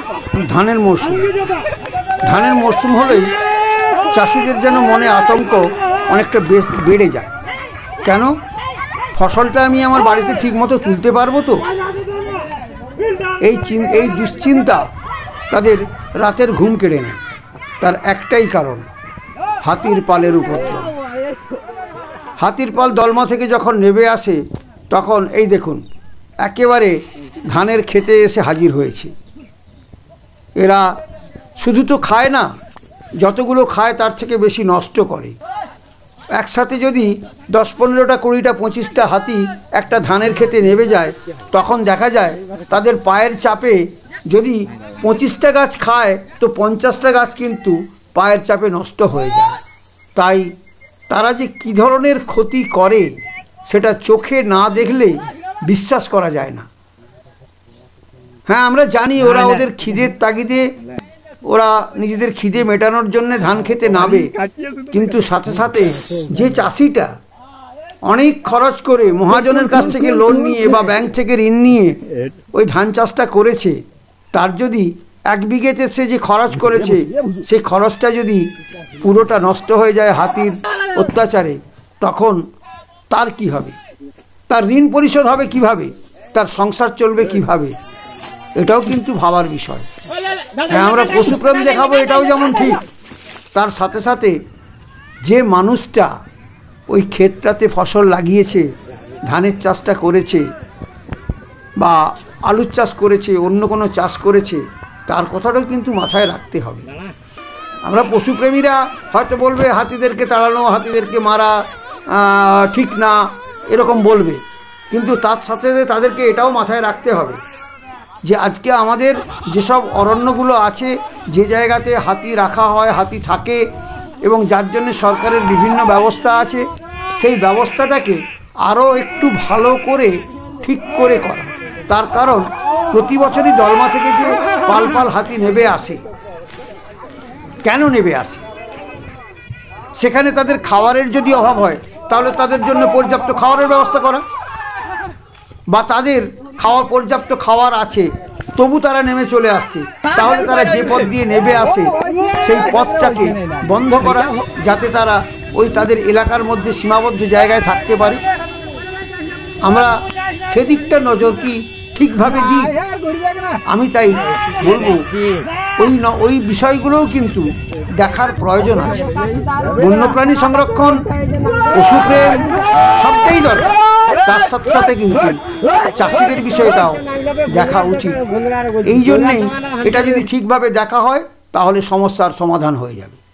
ধানের মরশুম। ধানের মরশুম হলেই চাষিদের যেন মনে আতঙ্ক অনেকটা বেড়ে যায়। কেন? ফসলটা আমি আমার বাড়িতে ঠিকমতো তুলতে পারবো তো? এই দুশ্চিন্তা তাদের রাতের ঘুম কেড়ে নেয়। তার একটাই কারণ, হাতির পালের উপদ্রব। হাতির পাল দলমা থেকে যখন নেমে আসে তখন এই দেখুন একেবারে ধানের খেতে এসে হাজির হয়েছে। এরা শুধু তো খায় না, যতগুলো খায় তার থেকে বেশি নষ্ট করে। একসাথে যদি 10-15টা 20টা 25টা হাতি একটা ধানের খেতে নেমে যায়, তখন দেখা যায় তাদের পায়ের চাপে যদি 25টা গাছ খায় তো 50টা গাছ কিন্তু পায়ের চাপে নষ্ট হয়ে যায়। তাই তারা যে কী ধরনের ক্ষতি করে সেটা চোখে না দেখলে বিশ্বাস করা যায় না। হ্যাঁ, আমরা জানি ওরা ওদের খিদের তাগিদে ওরা নিজেদের খিদে মেটানোর জন্য ধান খেতে নাবে, কিন্তু সাথে সাথে যে চাষিটা অনেক খরচ করে মহাজনের কাছ থেকে লোন নিয়ে বা ব্যাংক থেকে ঋণ নিয়ে ওই ধান চাষটা করেছে, তার যদি 1 বিঘেতে সে যে খরচ করেছে সেই খরচটা যদি পুরোটা নষ্ট হয়ে যায় হাতির অত্যাচারে, তখন তার কি হবে? তার ঋণ পরিশোধ হবে কিভাবে? তার সংসার চলবে কিভাবে? এটাও কিন্তু ভাবার বিষয়। হ্যাঁ, আমরা পশুপ্রেম দেখাবো এটাও যেমন ঠিক, তার সাথে সাথে যে মানুষটা ওই ক্ষেতটাতে ফসল লাগিয়েছে, ধানের চাষটা করেছে বা আলুর চাষ করেছে, অন্য কোনো চাষ করেছে, তার কথাটাও কিন্তু মাথায় রাখতে হবে। আমরা পশুপ্রেমীরা হয়তো বলবে হাতিদেরকে তাড়ানো, হাতিদেরকে মারা ঠিক না, এরকম বলবে, কিন্তু তার সাথে তাদেরকে এটাও মাথায় রাখতে হবে যে আজকে আমাদের যেসব অরণ্যগুলো আছে, যে জায়গাতে হাতি রাখা হয়, হাতি থাকে এবং যার জন্য সরকারের বিভিন্ন ব্যবস্থা আছে, সেই ব্যবস্থাটাকে আরও একটু ভালো করে ঠিক করে করা। তার কারণ প্রতি বছরই দলমা থেকে যে পাল পাল হাতি নেমে আসে, কেন নেমে আসে? সেখানে তাদের খাবারের যদি অভাব হয় তাহলে তাদের জন্য পর্যাপ্ত খাবারের ব্যবস্থা করা, বা তাদের পর্যাপ্ত খাবার আছে তবু তারা নেমে চলে আসছে, তাহলে তারা যে পথ দিয়ে নেমে আসে সেই পথটাকে বন্ধ করা, যাতে তারা ওই তাদের এলাকার মধ্যে সীমাবদ্ধ জায়গায় থাকতে পারে। আমরা সেদিকটা নজর কি ঠিকভাবে দিই? আমি তাই বলবো ওই বিষয়গুলোও কিন্তু দেখার প্রয়োজন আছে। বন্যপ্রাণী সংরক্ষণ, পশুপ্রেম সবটাই দরকার, তার সাথে সাথে কিন্তু চাষিদের বিষয়টাও দেখা উচিত। এই জন্যেই এটা যদি ঠিকভাবে দেখা হয় তাহলে সমস্যার সমাধান হয়ে যাবে।